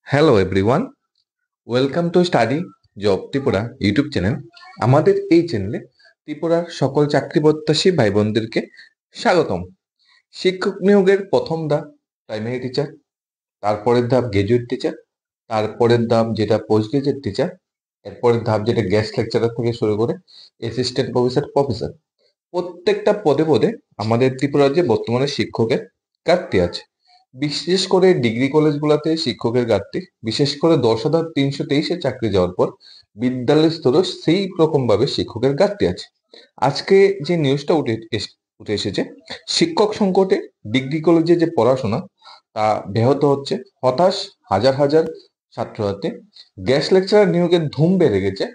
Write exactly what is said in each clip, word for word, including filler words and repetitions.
Hello everyone, welcome to study job Tripura YouTube channel. আমাদের এই চ্যানেলে ত্রিপুরার সকল চাকরি প্রত্যাশী ভাই বোনদেরকে স্বাগতম। শিক্ষক নিয়োগের প্রথম ধাপ প্রাইমারি টিচার, তারপরের ধাপ গ্রাজুয়েট টিচার, তারপরের ধাপ যেটা পোস্ট গ্রাজুয়েট টিচার, এরপরের ধাপ যেটা গেস্ট লেকচারার থেকে শুরু করে অ্যাসিস্ট্যান্ট প্রফেসর প্রফেসর। প্রত্যেকটা পদে পদে আমাদের ত্রিপুরা রাজ্যে বর্তমানে শিক্ষকের ঘাটতি আছে। বিশেষ করে ডিগ্রি কলেজগুলোতে শিক্ষকের ঘাটতি, বিশেষ করে দশ হাজার তিনশো তেইশে চাকরি যাওয়ার পর বিদ্যালয় স্তরে সেই রকম ভাবে শিক্ষকের ঘাটতি আছে। আজকে যে নিউজটা উঠে এস- উঠে এসেছে, শিক্ষক সংকটে ডিগ্রি কলেজে যে পড়াশোনা তা ব্যাহত হচ্ছে, হতাশ হাজার হাজার ছাত্রছাত্রী। গেস্ট লেকচারার নিয়োগের ধুম বেড়ে গেছে,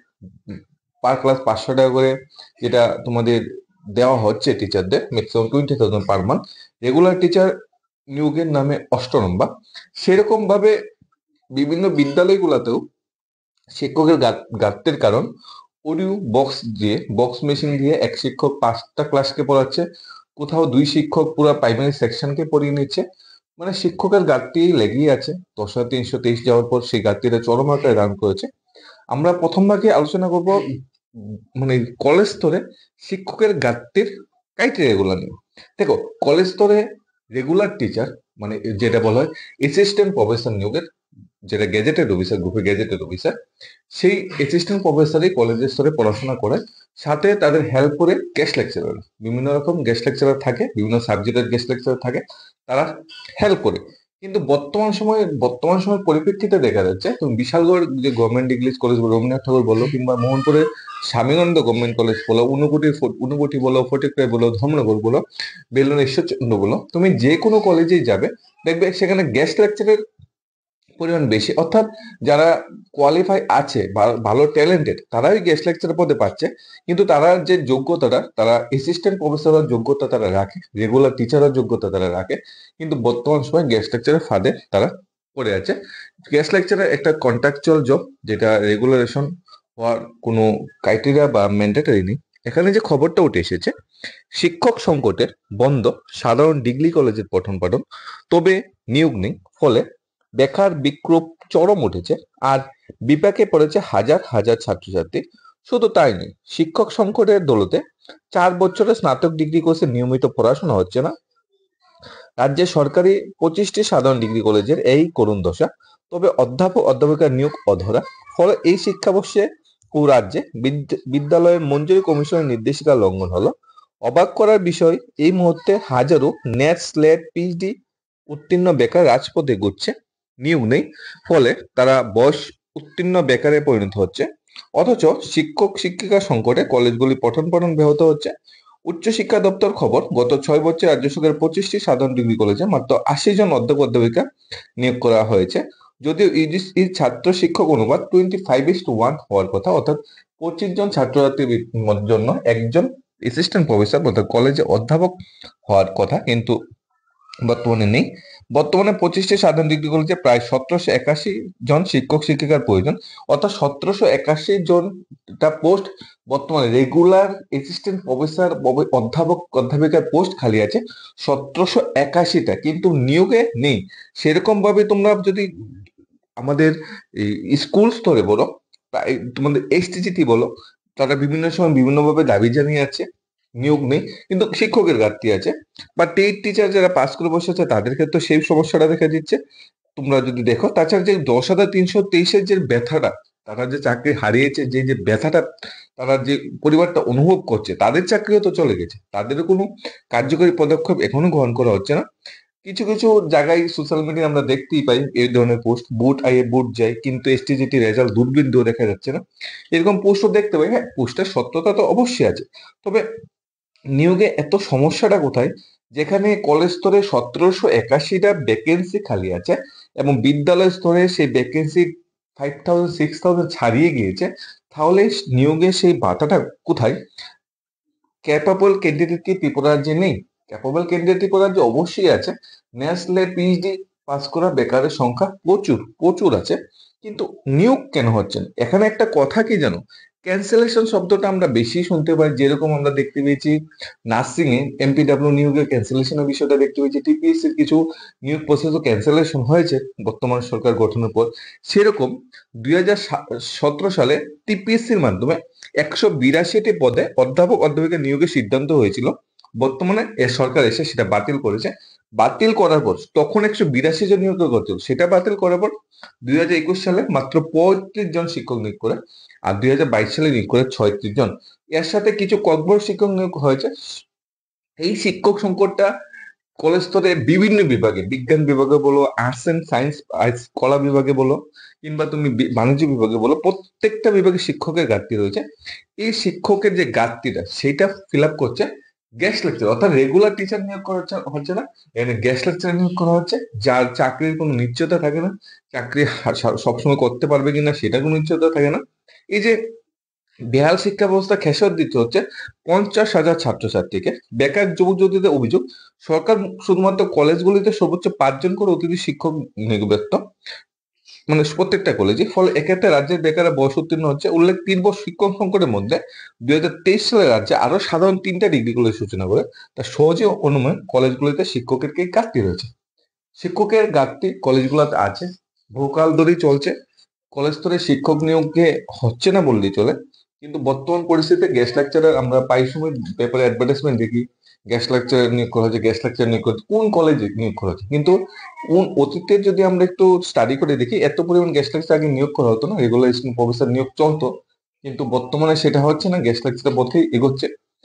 পার ক্লাস পাঁচশো টাকা করে যেটা তোমাদের দেওয়া হচ্ছে টিচারদের, maximum twenty thousand per month. Regular teacher নিয়োগের নামে অষ্টরম্বা। সেরকম ভাবে বিভিন্ন বিদ্যালয়গুলোতেও শিক্ষকের ঘাটতির কারণ অডিও বক্স দিয়ে, বক্স মেশিন দিয়ে এক শিক্ষক পাঁচটা ক্লাসকে পড়াচ্ছে, কোথাও দুই শিক্ষক পুরো প্রাইমারি সেকশনকে পড়িয়ে নিচ্ছে। মানে শিক্ষকের ঘাটতি লেগেই আছে। দশ হাজার তিনশো তেইশ যাওয়ার পর সেই ঘাটতিটা চরম আকারে রান করেছে। আমরা প্রথম ভাগে আলোচনা করব উম, মানে কলেজ স্তরে শিক্ষকের ঘাটতির ক্রাইটেরিয়া গুলো নিয়ে। দেখো, কলেজ স্তরে রেগুলার টিচার মানে যেটা বলা হয় অ্যাসিস্ট্যান্ট প্রফেসর নিয়োগের, যেটা গেজেটেড অফিসার, গ্রুপে গেজেটেড অফিসার, সেই অ্যাসিস্ট্যান্ট প্রফেসরই কলেজের স্তরে পড়াশোনা করায়। সাথে তাদের হেল্প করে গেস্ট লেকচারার, বিভিন্ন রকম গেস্ট লেকচারার থাকে, বিভিন্ন সাবজেক্টের গেস্ট লেকচারার থাকে, তারা হেল্প করে। কিন্তু বর্তমান সময়ে বর্তমান সময়ের পরিপ্রেক্ষিতে দেখা যাচ্ছে, তুমি বিশালগড় যে গভর্নমেন্ট ইংলিশ কলেজ বলো, রবীন্দ্রনাথ ঠাকুর বলো, কিংবা মোহনপুরের স্বামীনন্দ গভর্নমেন্ট কলেজ বলো, ঊনকোটি ঊনকোটি বলো, ফটিকরাই বলো, ধর্মনগর বলো, বেলুন ঈশ্বরচন্দ্র বলো, তুমি যে কোনো কলেজেই যাবে দেখবে সেখানে গেস্ট লেকচারের পরিমাণ বেশি। অর্থাৎ যারা কোয়ালিফাই আছে, ভা- ভালো ট্যালেন্টেড, তারাই গেস্ট লেকচার পদে পাচ্ছে। কিন্তু তারা যে যোগ্যতাটা, তারা অ্যাসিস্ট্যান্ট প্রফেসরের যোগ্যতা তারা রাখে, রেগুলার টিচারের যোগ্যতা তারা রাখে, কিন্তু বর্তমান সময় গেস্ট লেকচারের ফাঁদে তারা পড়ে আছে। গেস্ট লেকচারের একটা কন্ট্রাকচুয়াল জব, যেটা রেগুলারেশন হওয়ার কোনো ক্রাইটেরিয়া বা ম্যান্ডেটরি নেই। এখানে যে খবরটা উঠে এসেছে, শিক্ষক সংকটের বন্ধ সাধারণ ডিগ্রি কলেজের পঠন পাঠন, তবে নিয়োগ নেই। ফলে বেকার বিক্ষোভ চরম উঠেছে, আর বিপাকে পড়েছে হাজার হাজার ছাত্রছাত্রী। শুধু তাই নয়, শিক্ষক সংকটের দৌলতে চার বছরের স্নাতক ডিগ্রি কোর্সে নিয়মিত পড়াশোনা হচ্ছে না। রাজ্যের সরকারি পঁচিশটি সাধারণ ডিগ্রি কলেজের এই করুণ দশা। তবে অধ্যাপক অধ্যাপিকার নিয়োগ অধরা। ফলে এই শিক্ষাবর্ষে ও রাজ্যে বিদ্য- বিদ্যালয়ের মঞ্জুরি কমিশনের নির্দেশিকা লঙ্ঘন হলো। অবাক করার বিষয়, এই মুহূর্তে হাজারো নেট স্লেট পিএইচডি উত্তীর্ণ বেকার রাজপথে ঘুরছে, নিয়োগ নেই। ফলে তারা বয়স উত্তীর্ণ বেকারে পরিণত হচ্ছে। অথচ শিক্ষক শিক্ষিকা সংকটে কলেজগুলি পঠন পাঠন ব্যাহত হচ্ছে। উচ্চশিক্ষা দপ্তর খবর, গত ছয় বছরে রাজ্য সরকারের পঁচিশটি সাধারণ ডিগ্রি কলেজে মাত্র আশি জন অধ্যাপক অধ্যাপিকা নিয়োগ করা হয়েছে। যদিও ইউজিসির ছাত্র শিক্ষক অনুপাত twenty five is to one হওয়ার কথা, অর্থাৎ পঁচিশ জন ছাত্রছাত্রীর জন্য একজন অ্যাসিস্ট্যান্ট প্রফেসর অর্থাৎ কলেজে অধ্যাপক হওয়ার কথা, কিন্তু বর্তমানে নেই। বর্তমানে পঁচিশটি সাধারণ ডিগ্রি কলেজে প্রায় সতেরোশো একাশি জন শিক্ষক শিক্ষিকার প্রয়োজন। অর্থাৎ সতেরোশো একাশি জনটা পোস্ট বর্তমানে রেগুলার অ্যাসিস্ট্যান্ট প্রফেসর অধ্যাপক অধ্যাপিকার পোস্ট খালি আছে সতেরোশো একাশিটা, কিন্তু নিয়োগে নেই। সেরকম ভাবে তোমরা যদি আমাদের এই স্কুল স্তরে বলো, প্রায় তোমাদের এসটিজিটি বলো, তারা বিভিন্ন সময় বিভিন্নভাবে দাবি জানিয়ে যাচ্ছে, নিয়োগ নেই, কিন্তু শিক্ষকের ঘাটতি আছে। বা টেট টিচার যারা পাস করে বসে আছে তাদের ক্ষেত্রে সেই সমস্যাটা দেখা দিচ্ছে, তোমরা যদি দেখো। তাছাড়া যে দশ হাজার তিনশো তেইশের যে ব্যথাটা, তারা যে চাকরি হারিয়েছে, যে যে ব্যথাটা তারা যে পরিবারটা অনুভব করছে, তাদের চাকরিও তো চলে গেছে, তাদেরও কোনো কার্যকরী পদক্ষেপ এখনো গ্রহণ করা হচ্ছে না। কিছু কিছু জায়গায় সোশ্যাল মিডিয়া আমরা দেখতেই পাই এই ধরনের পোস্ট, বুট আইয়ে বুট যায়, কিন্তু এসটিজিটি রেজাল্ট দূরবীন দেখা যাচ্ছে না, এরকম পোস্টও দেখতে পাই। হ্যাঁ, পোস্টের সত্যতা তো অবশ্যই আছে, তবে নিয়োগে এত সমস্যাটা কোথায়? যেখানে কলেজ স্তরে সতেরোশো একাশিটা ভ্যাকেন্সি খালি আছে, এবং বিদ্যালয় স্তরে সেই vacancy five thousand six thousand ছাড়িয়ে গিয়েছে, তাহলে নিয়োগে সেই বাধাটা কোথায়? ক্যাপাবল ক্যান্ডিডেট কি ত্রিপুরা রাজ্যে নেই? ক্যাপাবল ক্যান্ডিডেট ত্রিপুরা রাজ্যে অবশ্যই আছে। ন্যাশনাল পিএইচডি পাস করা বেকারের সংখ্যা প্রচুর প্রচুর আছে, কিন্তু নিয়োগ কেন হচ্ছে না? এখানে একটা কথা কি জানো, ক্যান্সেলেশন শব্দটা আমরা বেশি শুনতে পাই, যেরকম আমরা দেখতে পেয়েছি নার্সিং এ এমপিডব্লিউ নিয়োগের ক্যান্সেলেশনের বিষয়টা দেখতে পেয়েছি, টিপিএসসি এর কিছু নিয়োগ প্রসেসও ক্যান্সেলেশন হয়েছে বর্তমান সরকার গঠনের পর। সেরকম দুই হাজার সতেরো সালে টিপিএসসি এর মাধ্যমে একশো বিরাশিটি পদে অধ্যাপক অধ্যাপিকা নিয়োগের সিদ্ধান্ত হয়েছিল। বর্তমানে এ সরকার এসে সেটা বাতিল করেছে। বাতিল করার পর তখন একশো বিরাশি জন নিয়োগ করছিল, সেটা বাতিল করার পর দুই হাজার একুশ সালে মাত্র পঁয়ত্রিশ জন শিক্ষক নিয়োগ করে, আর দুই হাজার বাইশ সালে নিয়োগ করে ছয়ত্রিশ জন। এর সাথে কিছু ককবর শিক্ষক নিয়োগ হয়েছে। এই শিক্ষক সংকটটা কলেজ স্তরে বিভিন্ন বিভাগে, বিজ্ঞান বিভাগে বলো, আর্টস এন্ড সায়েন্স কলা বিভাগে বলো, কিংবা তুমি বি- বাণিজ্য বিভাগে বলো, প্রত্যেকটা বিভাগে শিক্ষকের ঘাটতি রয়েছে। এই শিক্ষকের যে ঘাটতিটা সেটা ফিল আপ করছে গেস্ট লেকচার, অর্থাৎ রেগুলার টিচার নিয়োগ করা হচ্ছে হচ্ছে না, এখানে গেস্ট লেকচার নিয়োগ করা হচ্ছে, যার চাকরির কোনো নিশ্চয়তা থাকে না, চাকরি হা- সা- সবসময় করতে পারবে কিনা সেটা কোনো নিশ্চয়তা থাকে না। এই যে বেহাল শিক্ষা ব্যবস্থা খেসারত দিতে হচ্ছে পঞ্চাশ হাজার ছাত্রছাত্রীকে। বেকার যুবক যুবতীদের অভিযোগ, সরকার শুধুমাত্র কলেজগুলিতে সর্বোচ্চ পাঁচজন করে অতিথি শিক্ষক নিয়োগপ্রাপ্ত, মানে প্রত্যেকটা কলেজে। ফলে এক্ষেত্রে রাজ্যের বেকারের বয়স উত্তীর্ণ হচ্ছে। উল্লেখ, তীব্র শিক্ষক সংকটের মধ্যে দুই হাজার তেইশ সালে রাজ্যে আরো সাধারণ তিনটা ডিগ্রি কলেজ সূচনা করে, তা সহজে অনুমান কলেজগুলিতে শিক্ষকের কি ঘাটতি রয়েছে। শিক্ষকের ঘাটতি কলেজগুলোতে আছে, বহুকাল ধরেই চলছে। কলেজ স্তরে শিক্ষক নিয়োগে হচ্ছে না বললেই চলে। কিন্তু বর্তমান পরিস্থিতিতে গেস্ট লেকচারার আমরা প্রায় সময় পেপারে অ্যাডভার্টাইজমেন্ট দেখি, গেস্ট লেকচারার নিয়োগ করা হচ্ছে, গেস্ট লেকচার নিয়োগ করা হচ্ছে, কোন কলেজে নিয়োগ করা হচ্ছে। কিন্তু কোন অতীতে যদি আমরা একটু স্টাডি করে দেখি, এত পরিমাণ গেস্ট লেকচার আগে নিয়োগ করা হতো না, রেগুলার প্রফেসর নিয়োগ চলতো। কিন্তু বর্তমানে সেটা হচ্ছে না, গেস্ট লেকচারের পথেই এগোচ্ছে।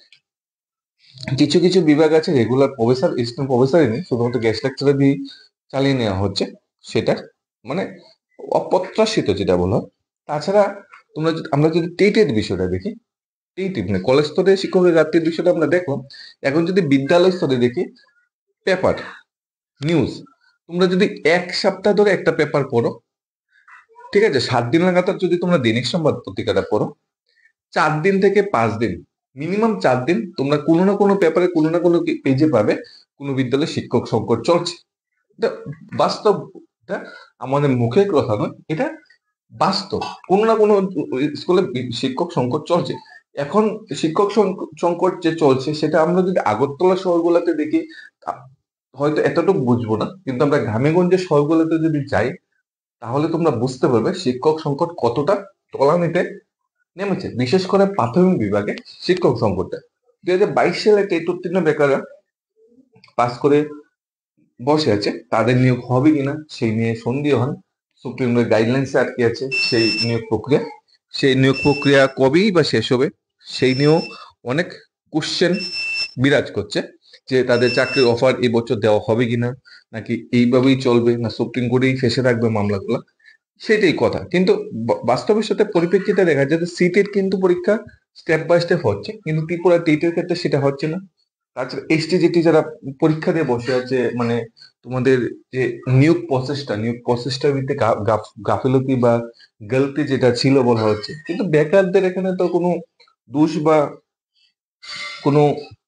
কিছু কিছু বিভাগ আছে রেগুলার প্রফেসর স্টুডেন্ট প্রফেসরই নেই, শুধুমাত্র গেস্ট লেকচারার দিয়ে চালিয়ে নেওয়া হচ্ছে। সেটা মানে অপ্রত্যাশিত যেটা বলা হয়। তাছাড়া তোমরা যদি- আমরা যদি টেটের বিষয়টা দেখি, টেট মানে কলেজ স্তরে শিক্ষকের ঘাটতির বিষয়টা আমরা দেখলাম। এখন যদি বিদ্যালয় স্তরে দেখি, পেপার নিউজ, তোমরা যদি এক সপ্তাহ ধরে একটা পেপার পড়ো, ঠিক আছে, সাত দিন লাগাতার যদি তোমরা দৈনিক সংবাদ পত্রিকাটা পড়ো, চার দিন থেকে পাঁচ দিন, মিনিমাম চার দিন তোমরা কোনো না কোনো পেপারে কোনো না কোনো পেজে পাবে কোনো বিদ্যালয়ে শিক্ষক সংকট চলছে। এটা বাস্তব, এটা আমাদের মুখের কথা নয়, এটা বাস্তব। কোনো না কোনো স্কুলে শিক্ষক সংকট চলছে। এখন শিক্ষক সংক- সংকট যে চলছে সেটা আমরা যদি আগরতলা শহরগুলোতে দেখি, তা- হয়তো এতটুকু বুঝবো না, কিন্তু আমরা গ্রামে গঞ্জে শহরগুলোতে যদি যাই তাহলে তোমরা বুঝতে পারবে শিক্ষক সংকট কতটা তলানিতে নেমেছে, বিশেষ করে প্রাথমিক বিভাগে শিক্ষক সংকটটা। দুই হাজার বাইশ সালে টেট উত্তীর্ণ বেকাররা পাস করে বসে আছে, তাদের নিয়োগ হবে কিনা সেই নিয়ে সন্দেহান। সুপ্রিম কোর্টের গাইডলাইন্সে আটকে আছে সেই নিয়োগ প্রক্রিয়া। সেই নিয়োগ প্রক্রিয়া কবেই বা শেষ হবে সেই নিয়েও অনেক কোশ্চেন বিরাজ করছে, যে তাদের চাকরির অফার এই বছর দেওয়া হবে কিনা, নাকি এইভাবেই চলবে, না সুপ্রিম কোর্টেই ফেসে রাখবে মামলাগুলো, সেটাই কথা। কিন্তু বা- বাস্তবের সাথে পরিপ্রেক্ষিতে দেখা যায় যে সিটের কিন্তু পরীক্ষা স্টেপ বাই স্টেপ হচ্ছে, কিন্তু ত্রিপুরা টেটের ক্ষেত্রে সেটা হচ্ছে না। তাছাড়া এসটিজিটি যারা পরীক্ষা দিয়ে বসে আছে, মানে তোমাদের যে নিয়োগ প্রসেসটা নিয়োগ প্রসেসটার ভিত্তিতে গা- গাফ- গাফিলতি বা গলতি যেটা ছিল বলা হচ্ছে, কিন্তু বেকারদের এখানে তো কোনো দোষ বা কোনো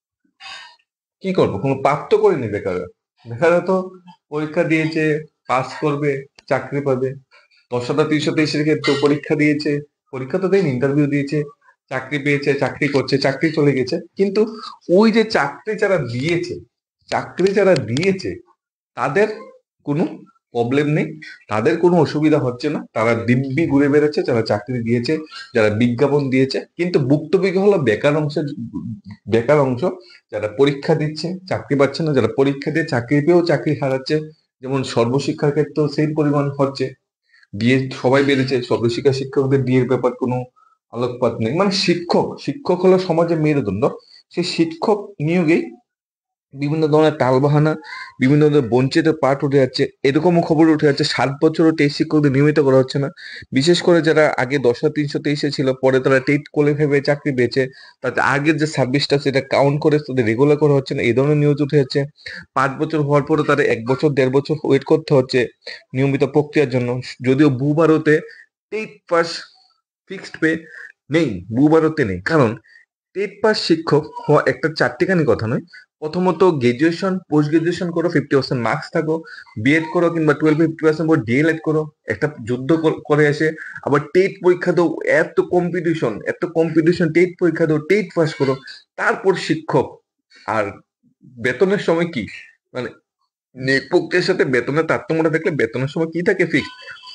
কি করবো, কোনো পাপ তো করেনি বেকাররা। বেকাররা তো পরীক্ষা দিয়েছে, পাস করবে, চাকরি পাবে। দশ হাজার তিনশো তেইশের ক্ষেত্রে পরীক্ষা দিয়েছে, পরীক্ষা তো দেয়নি, ইন্টারভিউ দিয়েছে, চাকরি পেয়েছে, চাকরি করছে, চাকরি চলে গেছে। কিন্তু ওই যে চাকরি যারা দিয়েছে, চাকরি যারা দিয়েছে তাদের কোনো প্রবলেম নেই, তাদের কোনো অসুবিধা হচ্ছে না, তারা দিব্যি ঘুরে বেড়াচ্ছে যারা চাকরি দিয়েছে, যারা বিজ্ঞাপন দিয়েছে। কিন্তু ভুক্তভোগী হলো বেকার অংশের, বেকার অংশ, যারা পরীক্ষা দিচ্ছে চাকরি পাচ্ছে না, যারা পরীক্ষা দিয়ে চাকরি পেয়েও চাকরি হারাচ্ছে। যেমন সর্বশিক্ষার ক্ষেত্রেও সেই পরিমাণ হচ্ছে, বিয়ে সবাই বেড়েছে, সর্বশিক্ষা শিক্ষকদের বিয়ের ব্যাপার কোনো আলোকপাত নেই। মানে শিক্ষক শিক্ষক হলো সমাজের মেরুদণ্ড, সেই শিক্ষক নিয়োগেই বিভিন্ন ধরনের টালবাহানা, বিভিন্ন ধরনের বঞ্চিত পাঠ উঠে যাচ্ছে, এরকমও খবর উঠে যাচ্ছে সাত বছরও টেট শিক্ষকদের নিয়মিত করা হচ্ছে না। বিশেষ করে যারা আগে দশ হাজার তিনশো তেইশে ছিল, পরে তারা টেট কোয়ালিফাই ভেবে চাকরি পেয়েছে, তাতে আগের যে সার্ভিসটা সেটা কাউন্ট করে তাদের রেগুলার করা হচ্ছে না, এই ধরনের নিউজ উঠে যাচ্ছে। পাঁচ বছর হওয়ার পরে তারা এক বছর দেড় বছর ওয়েট করতে হচ্ছে নিয়মিত প্রক্রিয়ার জন্য। যদিও ভূ ভারতে টেট পাস ফিক্সড পে নেই, ভূ ভারতে নেই, কারণ টেট পাস শিক্ষক হওয়া একটা চারটিখানি কথা নয়। প্রথমত গ্রাজুয়েশন পোস্ট গ্রাজুয়েশন করো, ফিফটি পার্সেন্ট মার্কস থাকো, বিএড করো কিংবা টুয়েলভ ফিফটি পার্সেন্ট পর ডিএলএড করো, একটা যুদ্ধ কর- করে এসে আবার টেট পরীক্ষা দাও, এত কম্পিটিশন এত কম্পিটিশন, টেট পরীক্ষা দাও, টেট পাস করো, তারপর শিক্ষক। আর বেতনের সময় কি, মানে নিয়োগ প্রক্রিয়ার সাথে বেতনের তারতম্যটা দেখলে বেতনের সময় কি থাকে ফিক্স।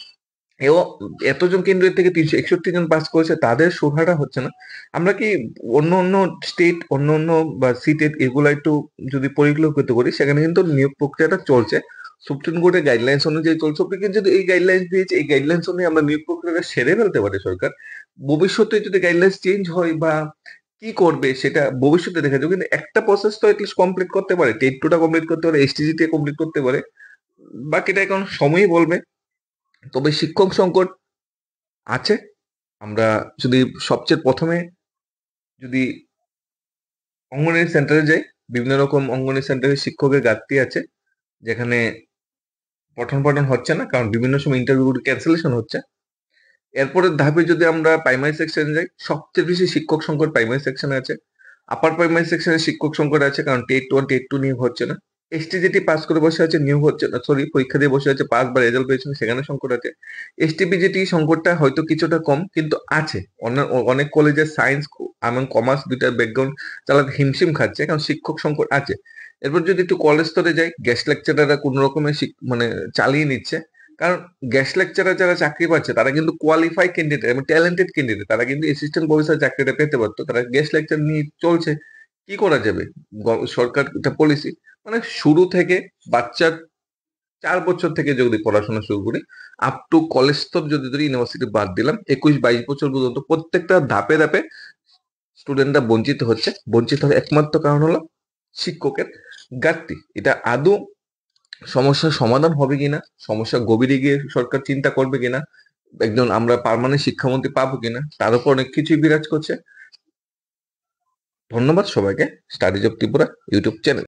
এও এতজন কেন্দ্রের থেকে তিনশো একষট্টি জন পাস করেছে, তাদের সুরাহা হচ্ছে না। আমরা কি অন্য অন্য স্টেট, অন্য অন্য বা সিটেট এগুলো একটু যদি পরিকল্পিত করি, সেখানে কিন্তু নিয়োগ প্রক্রিয়াটা চলছে সুপ্রিম কোর্টের গাইডলাইন্স অনুযায়ী চলছে। কিন্তু যদি এই গাইডলাইন্স দিয়েছে, এই গাইডলাইন্স অনুযায়ী আমরা নিয়োগ প্রক্রিয়াটা সেরে ফেলতে পারি সরকার, ভবিষ্যতে যদি গাইডলাইন্স চেঞ্জ হয় বা কি করবে সেটা ভবিষ্যতে দেখা যাবে। কিন্তু একটা প্রসেস তো এটলিস্ট কমপ্লিট করতে পারে, টেট টুটা কমপ্লিট করতে পারে, এসটিজিটি কমপ্লিট করতে পারে, বাকিটা এখন সময়ই বলবে। তবে শিক্ষক সংকট আছে। আমরা যদি সবচেয়ে প্রথমে যদি অঙ্গনওয়াড়ি সেন্টারে যাই, বিভিন্ন রকম অঙ্গনওয়াড়ি সেন্টারে শিক্ষকের ঘাটতি আছে, যেখানে পঠন পাঠন হচ্ছে না, কারণ বিভিন্ন সময় ইন্টারভিউ ক্যান্সেলেশন হচ্ছে। এরপরের ধাপে যদি আমরা প্রাইমারি সেকশনে যাই, সবচেয়ে বেশি শিক্ষক সংকট প্রাইমারি সেকশনে আছে। আপার প্রাইমারি সেকশনে শিক্ষক সংকট আছে, কারণ টেট ওয়ান টেট টু নিয়োগ হচ্ছে না। এসটি যেটি পাস করে বসে আছে নিয়োগ হচ্ছে না, সরি পরীক্ষা দিয়ে বসে আছে, পাস বা রেজাল্ট পেয়েছেন সেখানে সংকট আছে। এসটিপি যেটি সংকটটা হয়তো কিছুটা কম, কিন্তু আছে। অন্য- অনেক কলেজের সায়েন্স এবং কমার্স দুইটার ব্যাকগ্রাউন্ড চালাতে হিমশিম খাচ্ছে, কারণ শিক্ষক সংকট আছে। এরপর যদি একটু কলেজ স্তরে যাই, গেস্ট লেকচারাররা কোন রকমের শিক- মানে চালিয়ে নিচ্ছে, কারণ গেস্ট লেকচারার যারা চাকরি পাচ্ছে তারা কিন্তু কোয়ালিফাই ক্যান্ডিডেট এবং ট্যালেন্টেড ক্যান্ডিডেট, তারা কিন্তু অ্যাসিস্ট্যান্ট প্রফেসর চাকরিটা পেতে পারতো, তারা গেস্ট লেকচার নিয়ে চলছে। কি করা যাবে, গ- সরকার এটা পলিসি, মানে শুরু থেকে বাচ্চার চার বছর থেকে যদি পড়াশোনা শুরু করি, আপ টু কলেজ স্তর যদি ধরি, ইউনিভার্সিটি বাদ দিলাম, একুশ বাইশ বছর পর্যন্ত প্রত্যেকটা ধাপে ধাপে স্টুডেন্টরা বঞ্চিত হচ্ছে। বঞ্চিত হওয়ার একমাত্র কারণ হলো শিক্ষকের ঘাটতি। এটা আদৌ সমস্যার সমাধান হবে কিনা, সমস্যা গভীরে গিয়ে সরকার চিন্তা করবে কিনা, একজন আমরা পার্মানেন্ট শিক্ষামন্ত্রী পাবো কিনা, তার উপর অনেক কিছুই বিরাজ করছে। ধন্যবাদ সবাইকে। Studies of Tripura YouTube channel.